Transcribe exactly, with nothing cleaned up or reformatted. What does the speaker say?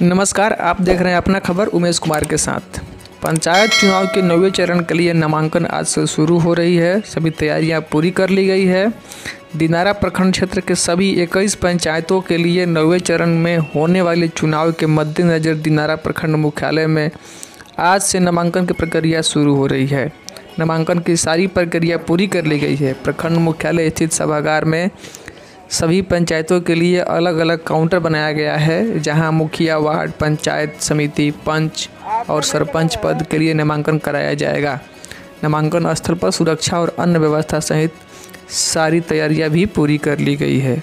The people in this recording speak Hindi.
नमस्कार, आप देख रहे हैं अपना खबर उमेश कुमार के साथ। पंचायत चुनाव के नौवें चरण के लिए नामांकन आज से शुरू हो रही है। सभी तैयारियां पूरी कर ली गई है। दिनारा प्रखंड क्षेत्र के सभी इक्कीस पंचायतों के लिए नौवें चरण में होने वाले चुनाव के मद्देनज़र दिनारा प्रखंड मुख्यालय में आज से नामांकन की प्रक्रिया शुरू हो रही है। नामांकन की सारी प्रक्रिया पूरी कर ली गई है। प्रखंड मुख्यालय स्थित सभागार में सभी पंचायतों के लिए अलग अलग काउंटर बनाया गया है, जहां मुखिया, वार्ड, पंचायत समिति, पंच और सरपंच पद के लिए नामांकन कराया जाएगा। नामांकन स्थल पर सुरक्षा और अन्य व्यवस्था सहित सारी तैयारियां भी पूरी कर ली गई है।